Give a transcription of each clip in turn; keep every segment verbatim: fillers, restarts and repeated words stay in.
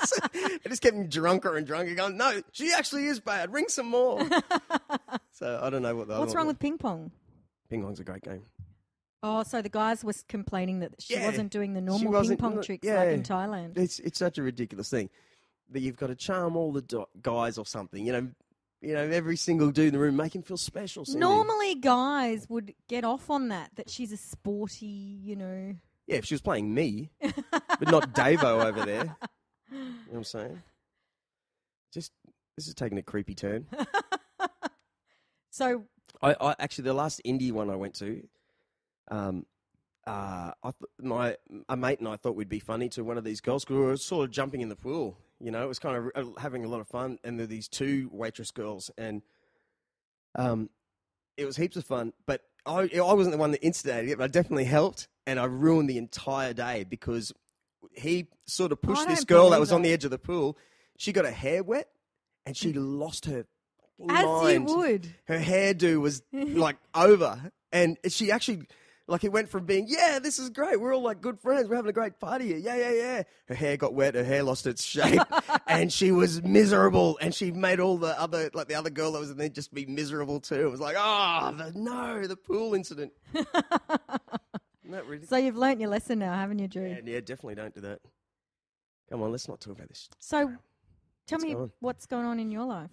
It just kept me drunker and drunker. Going, no, she actually is bad. Ring some more. So I don't know what the What's other wrong one with ping pong? Ping pong's a great game. Oh, so the guys was complaining that she Yeah. wasn't doing the She normal ping wasn't- pong tricks yeah. like in Thailand. It's it's such a ridiculous thing that you've got to charm all the do- guys or something. You know, you know, every single dude in the room, make him feel special. Cindy. Normally, guys would get off on that, that she's a sporty, you know. Yeah, if she was playing me, but not Davo over there. You know what I'm saying? Just this is taking a creepy turn. So, I, I actually the last indie one I went to, um, uh, I th- my a mate and I thought we'd be funny to one of these girls because we were sort of jumping in the pool. You know, it was kind of uh, having a lot of fun, and there were these two waitress girls, and um, it was heaps of fun. But I I wasn't the one that instigated it, but I definitely helped, and I ruined the entire day because he sort of pushed I this don't girl that believe was on that. the edge of the pool. She got her hair wet, and she lost her fucking as mind. you would. Her hairdo was like over, and she actually, like, it went from being, yeah, this is great, we're all like good friends, we're having a great party here, yeah, yeah, yeah. Her hair got wet, her hair lost its shape, and she was miserable, and she made all the other, like the other girl that was in there just be miserable too. It was like, oh, the, no, the pool incident. Isn't that really? So you've learnt your lesson now, haven't you, Drew? Yeah, yeah, definitely don't do that. Come on, let's not talk about this. So tell What's me going on? what's going on in your life.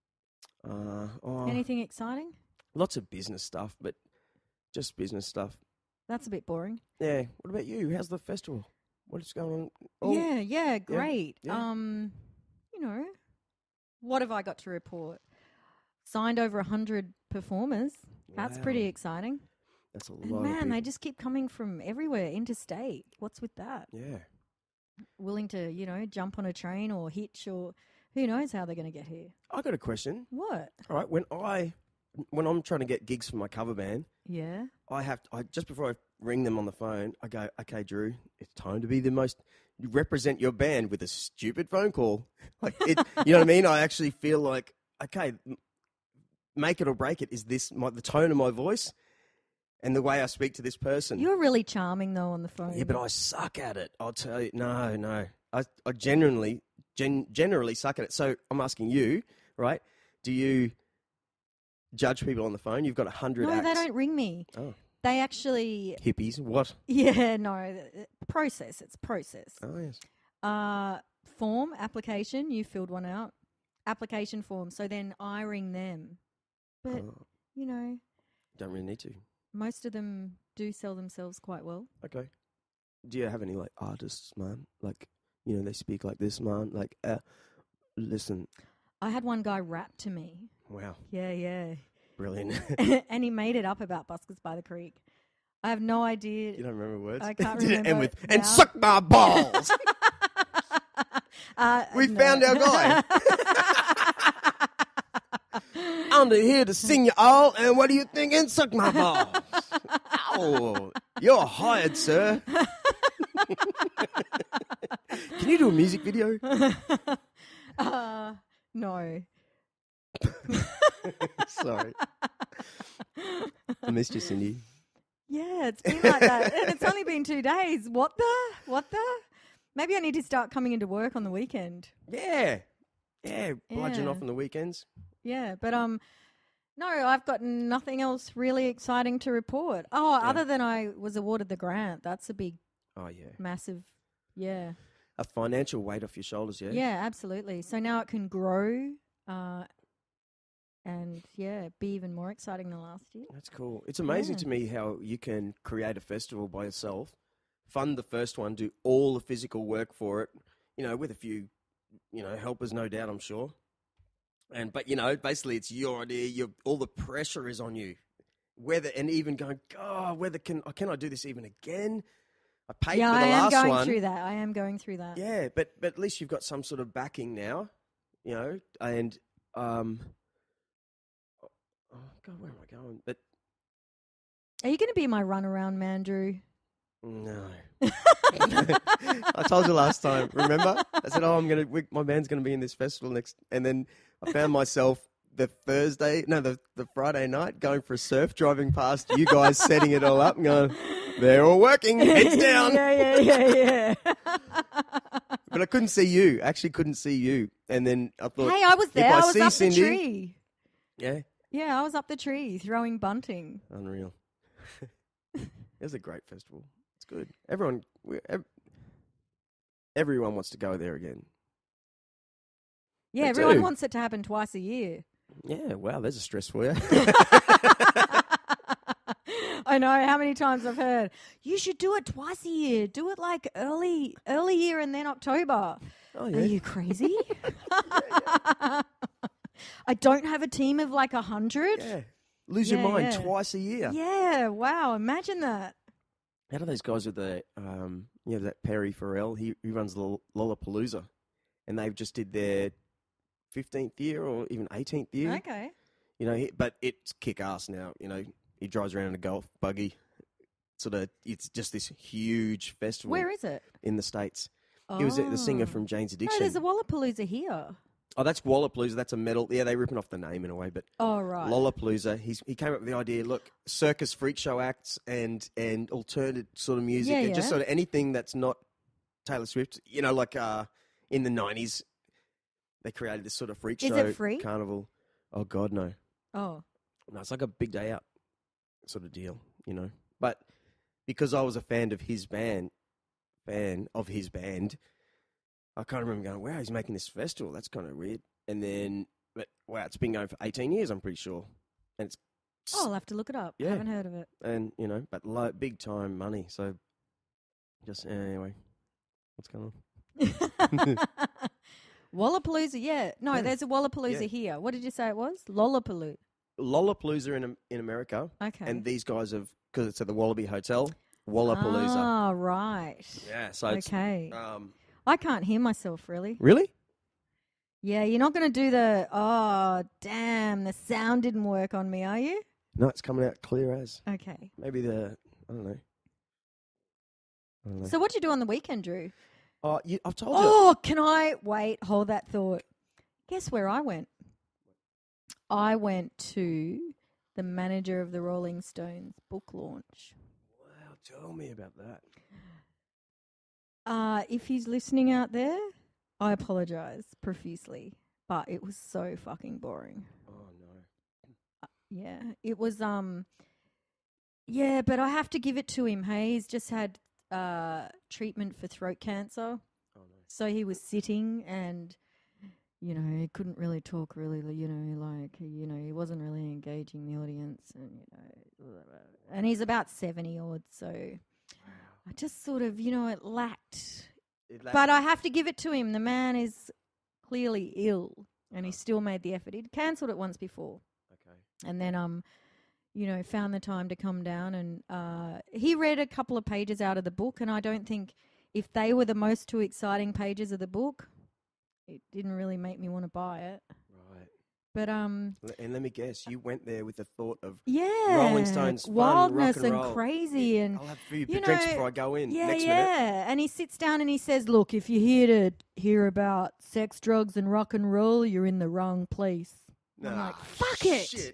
Uh, oh, Anything exciting? lots of business stuff, but just business stuff. That's a bit boring. Yeah. What about you? How's the festival? What's going on? Oh, Yeah, yeah, great. yeah. Um, you know, what have I got to report? Signed over a hundred performers. That's wow. pretty exciting. That's a And lot of man, people. they just keep coming from everywhere, interstate. What's with that? Yeah. Willing to, you know, jump on a train or hitch or who knows how they're going to get here. I got a question. What? All right. When I, when I'm trying to get gigs for my cover band, Yeah. I have to, I just before I ring them on the phone, I go, okay, Drew, it's time to be the most, you represent your band with a stupid phone call. Like it, you know what I mean? I actually feel like, okay, m- make it or break it. Is this my, the tone of my voice and the way I speak to this person? You're really charming though on the phone. Yeah, but I suck at it. I'll tell you. No, no. I, I genuinely, gen, generally suck at it. So I'm asking you, right? Do you judge people on the phone? You've got a hundred no, acts. they don't ring me. Oh, They actually, hippies. What? yeah, no, uh, process. It's process. Oh, yes. Uh, form, application, you filled one out. Application form. So then I ring them. But, Oh, you know, don't really need to. most of them do sell themselves quite well. Okay. Do you have any, like, artists, man? Like, you know, they speak like this, man. Like, uh, listen. I had one guy rap to me. Wow. Yeah, yeah. Brilliant. And he made it up about Buskers by the Creek. I have no idea. You don't remember words? I can't Did it remember end with, it and now. suck my balls. uh, We no. found our guy. I'm here to sing you all, and what are you thinking? Suck my balls. Oh, you're hired, sir. Can you do a music video? uh, no. Sorry. I missed you, Cindy. Yeah, it's been like that. And it's only been two days. What the? What the? Maybe I need to start coming into work on the weekend. Yeah. Yeah, bludgeon Yeah. off on the weekends. Yeah, but um, no, I've got nothing else really exciting to report. Oh, Yeah. other than I was awarded the grant. That's a big, Oh, yeah. massive, yeah. A financial weight off your shoulders, yeah? Yeah, absolutely. So now it can grow uh, and, yeah, be even more exciting than last year. That's cool. It's amazing Yeah. to me how you can create a festival by yourself, fund the first one, do all the physical work for it, you know, with a few, you know, helpers, no doubt, I'm sure. And but you know, basically, it's your idea. Your all the pressure is on you. Whether and even going, God, whether can can I do this even again? I paid yeah, for the I am last going one. through that. I am going through that. Yeah, but but at least you've got some sort of backing now, you know. And um, oh God, where am I going? But Are you going to be my runaround man, Drew? no. I told you last time. Remember? I said, "Oh, I'm gonna. We, my band's gonna be in this festival next." And then I found myself the Thursday, no, the the Friday night, going for a surf, driving past you guys, setting it all up, and going, "They're all working. Heads down." yeah, yeah, yeah, yeah. but I couldn't see you. Actually, couldn't see you. And then I thought, Hey, I was if there. I, was see up Cindy, the tree. Yeah, Yeah, I was up the tree throwing bunting. unreal. It was a great festival. It's good. Everyone, we- ev- everyone wants to go there again. Yeah, Me everyone too. wants it to happen twice a year. Yeah, wow, there's a stress for you. I know how many times I've heard, you should do it twice a year. Do it like early early year and then October. Oh Are yeah. you crazy? I don't have a team of like a hundred. Yeah. Lose Yeah, your mind yeah. twice a year. Yeah, wow, imagine that. How do those guys with the, um, you know, that Perry Farrell, he, he runs Loll- Lollapalooza, and they've just did their fifteenth year or even eighteenth year. Okay. You know, he, but it's kick-ass now, you know. He drives around in a golf buggy. Sort of, it's just this huge festival Where is it? in the States. He was the singer Oh. from Jane's No, Addiction. there's a Wallapalooza here. Oh, that's Wallapalooza. That's a metal. Yeah, they're ripping off the name in a way, but Oh, right. Lollapalooza. He's he came up with the idea. Look, circus freak show acts and and alternative sort of music, Yeah, and just yeah. sort of anything that's not Taylor Swift. You know, like uh, in the nineties, they created this sort of freak Is show it free? carnival. Oh God, no, Oh. no, it's like a big day out sort of deal, you know. But because I was a fan of his band, fan of his band. I can't remember going, wow, he's making this festival. That's kind of weird. And then, but wow, it's been going for eighteen years, I'm pretty sure. And it's, Oh, I'll have to look it up. Yeah. Haven't heard of it. and you know, but lo- big time money. So just, anyway, what's going on? Wallapalooza, yeah. No, Yeah. there's a Wallapalooza Yeah. here. What did you say it was? Lollapalooza. Lollapalooza in, Am- in America. Okay. And these guys have, because it's at the Wallaby Hotel, Wallapalooza. Ah, right. Yeah, so it's, Okay. um, I can't hear myself, really. really? Yeah, you're not going to do the, oh, damn, the sound didn't work on me, are you? No, it's coming out clear as. Okay. Maybe the, I don't know. I don't know. So what'd you do on the weekend, Drew? Oh, you, I've told you. Oh, can I, wait, hold that thought. Guess where I went? I went to the manager of the Rolling Stones book launch. Wow, tell me about that. Uh, if he's listening out there, I apologize profusely, but it was so fucking boring. Oh, no. Yeah, it was. Um, yeah, but I have to give it to him. Hey, he's just had uh treatment for throat cancer, Oh, no. so he was sitting and, you know, he couldn't really talk. Really, you know, like you know, he wasn't really engaging the audience, and you know, and he's about seventy odd, so. I just sort of, you know, it lacked. It la- But I have to give it to him. The man is clearly ill, and he still made the effort. He'd cancelled it once before, Okay. and then, um, you know, found the time to come down. And uh, he read a couple of pages out of the book, and I don't think if they were the most two exciting pages of the book, it didn't really make me want to buy it. Right. But um, L- And let me guess, you went there with the thought of yeah, Rolling Stones, fun, wildness rock and, and roll. crazy, and I'll have a few you drinks know, before I go in. yeah, Next yeah. minute. And he sits down and he says, "Look, if you're here to hear about sex, drugs, and rock and roll, you're in the wrong place." I'm Nah, like, "Fuck it." shit.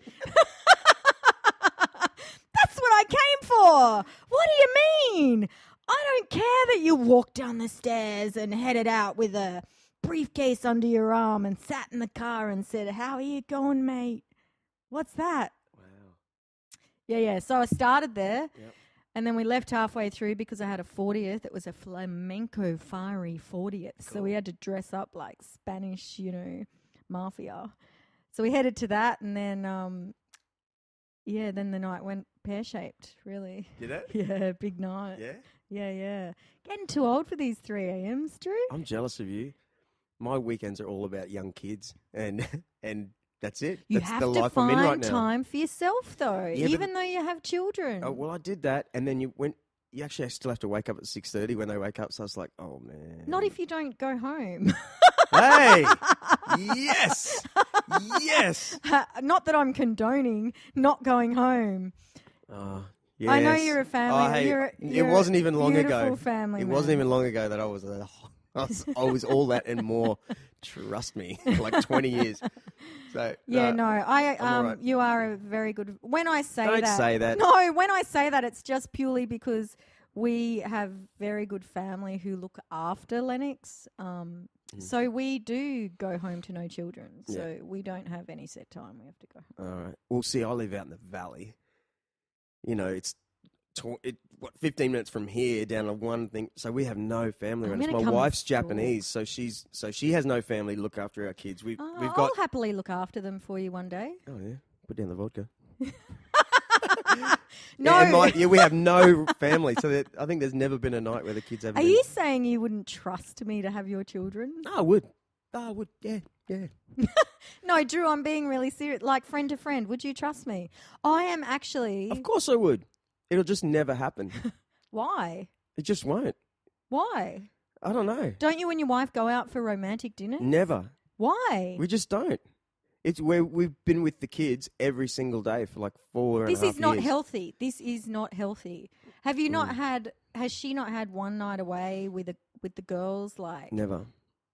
That's what I came for. What do you mean? I don't care that you walked down the stairs and headed out with a briefcase under your arm and sat in the car and said, "How are you going, mate?" What's that? Wow. Yeah, yeah. So I started there. Yep. And then we left halfway through because I had a fortieth. It was a flamenco fiery fortieth. So we Cool. had to dress up like Spanish, you know, mafia. So we headed to that, and then, um, yeah, then the night went pear-shaped, really. Did it? Yeah, big night. Yeah. Yeah, yeah. Getting too old for these three a.m.s, Drew. I'm jealous of you. My weekends are all about young kids, and and that's it. You that's have the to life I'm in find right now. time for yourself, though, Yeah, but- even though you have children. Oh, well, I did that, and then you went. You actually still have to wake up at six thirty when they wake up. So I was like, oh man. Not if you don't go home. Hey. Yes. Yes. Not that I'm condoning not going home. Uh, I know yes. you're a family. Oh, hey, you're, a- it you're wasn't a even long beautiful ago. Family It man. wasn't even long ago that I was, a, I was, I was all that and more. Trust me, like twenty years. So Yeah, uh, no, I I'm um, alright. you are a very good. When I say Don't that, say that. No, when I say that, it's just purely because we have very good family who look after Lennox. Um, Mm. So we do go home to no children. Yeah. So we don't have any set time. We have to go home. All right. Well, see, I live out in the valley. You know, it's tw- it, what fifteen minutes from here down to one thing. So we have no family I'm around us. gonna My come wife's stalk. Japanese, so she's so she has no family to look after our kids. We've Oh, we've I'll got. happily look after them for you one day. Oh yeah, put down the vodka. No. Yeah, and my- yeah, we have no family, so that, I think there's never been a night where the kids have. Are you saying you wouldn't trust me to have your children? No, I would. No, I would. Yeah, yeah. No, Drew, I'm being really serious. Like friend to friend, would you trust me? I am actually. Of course I would. It'll just never happen. Why? It just won't. Why? I don't know. Don't you and your wife go out for romantic dinner? Never. Why? We just don't. It's where we've been with the kids every single day for like four and This a half is not years. healthy. This is not healthy. Have you not Mm. had? Has she not had one night away with a with the girls? Like, Never.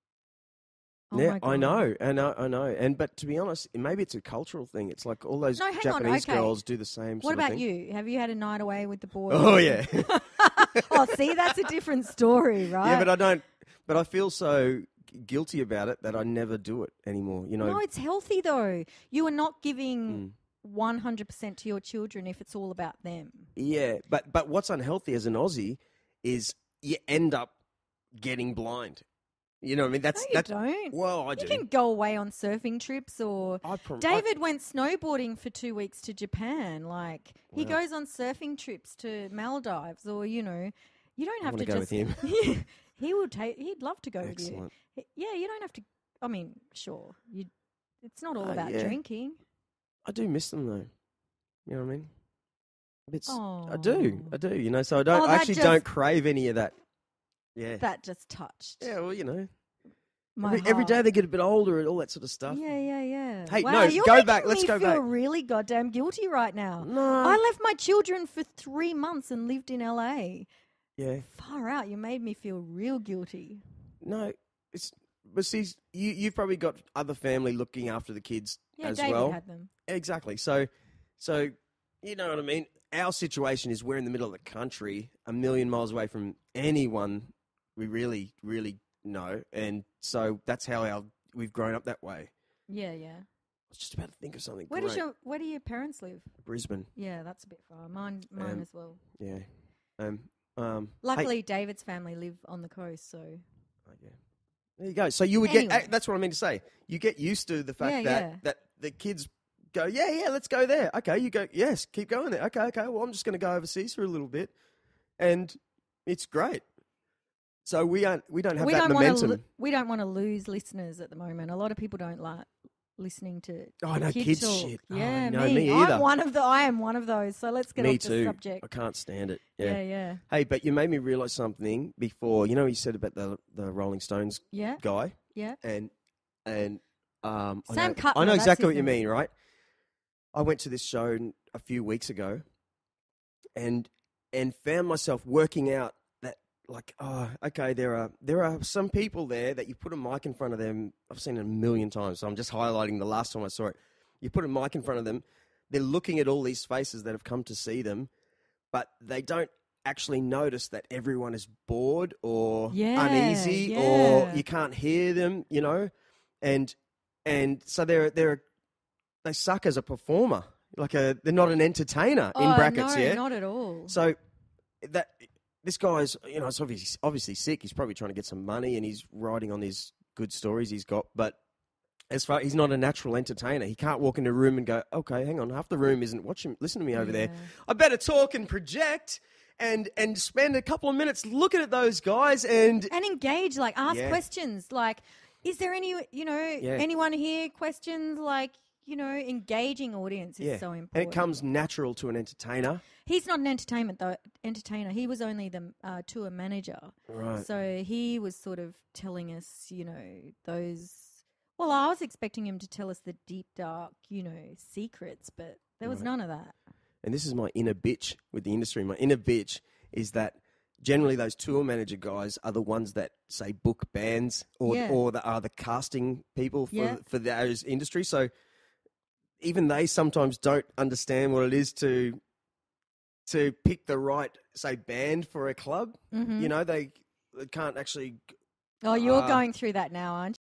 oh yeah, my God. I know, I know, I know. And but to be honest, maybe it's a cultural thing. It's like all those No, hang on, Japanese okay. girls do the same. What sort of about thing. you? Have you had a night away with the boys? Oh yeah, Oh, see, that's a different story, right? yeah. But I don't. But I feel so guilty about it that I never do it anymore. You know. No, it's healthy though. You are not giving Mm. one hundred percent to your children if it's all about them. Yeah, but but what's unhealthy as an Aussie is you end up getting blind. You know what I mean? That's No, you that. don't. Well, I You do. can go away on surfing trips or. I prom- David went snowboarding for two weeks to Japan. Like he Wow. goes on surfing trips to Maldives, or you know, you don't I have wanna to go just. with him. He would take. He'd love to go Excellent. with you. He- Yeah, you don't have to. I mean, sure, you. It's not all Uh, about yeah. drinking. I do miss them though. You know what I mean? It's, Oh, I do, I do. You know, so I don't Oh, I that actually just- don't crave any of that. Yeah. That just touched yeah. Well, you know, my every, every day heart. they get a bit older and all that sort of stuff. Yeah, yeah, yeah. Hey, wow, no, you're go making back, let's me go feel back. really goddamn guilty right now. No. I left my children for three months and lived in L A. yeah. Far out. You made me feel real guilty. No. It's but see, you you've probably got other family looking after the kids Yeah, as David well. had them. Exactly. So, so you know what I mean. Our situation is we're in the middle of the country, a million miles away from anyone we really, really know, and so that's how our we've grown up that way. Yeah, yeah. I was just about to think of something. Where great. does your Where do your parents live? Brisbane? Yeah, that's a bit far. Mine, mine Um, as well. Yeah. Um. Um. hey- Luckily, David's family live on the coast, so oh, yeah. There you go. So you would get. Anyway. eh, That's what I mean to say. You get used to the fact Yeah, that yeah. that the kids go, yeah, yeah, let's go there. Okay, you go, yes, keep going there. Okay, okay. Well, I'm just going to go overseas for a little bit, and it's great. So we aren't. We don't have we that don't want momentum. to. We don't want to lose listeners at the moment. A lot of people don't like listening to. Oh, no, kid kids talk. shit. Oh, Yeah, no, me. me either. I'm one of the. I am one of those. So let's get Me off too. the subject. I can't stand it. Yeah, Yeah. yeah, Hey, but you made me realise something before. You know, you said about the the Rolling Stones yeah, guy, yeah. and and um, I Sam know, Cutler, I know that's exactly his what you name. mean, right? I went to this show n- a few weeks ago, and and found myself working out that like, oh, okay, there are there are some people there that you put a mic in front of them. I've seen it a million times, so I'm just highlighting the last time I saw it. You put a mic in front of them, they're looking at all these faces that have come to see them, but they don't actually notice that everyone is bored or Yeah, uneasy or yeah. you can't hear them, you know, and and so they're they're they suck as a performer, like a they're not an entertainer in Oh, brackets, no, yeah. not at all. So that this guy's, you know, it's obviously obviously sick. He's probably trying to get some money, and he's riding on these good stories he's got. But as far he's not a natural entertainer, he can't walk into a room and go, "Okay, hang on, half the room isn't watching. Listen to me over there. Yeah. I better talk and project." And, and spend a couple of minutes looking at those guys and And engage, like ask Yeah. questions, like, is there any, you know, Yeah. anyone here? Questions, like, you know, engaging audience is yeah, so and important. it comes natural to an entertainer, He's not an entertainment though. Entertainer. He was only the uh, tour manager. right? So he was sort of telling us, you know, those. Well, I was expecting him to tell us the deep, dark, you know, secrets, but there was Right. none of that. And this is my inner bitch with the industry. My inner bitch is that generally those tour manager guys are the ones that say book bands or Yeah. or the, are the casting people for Yeah. for those industries. So even they sometimes don't understand what it is to to pick the right say, banned for a club. Mm-hmm. You know, they, they can't actually. Oh, you're uh, going through that now, aren't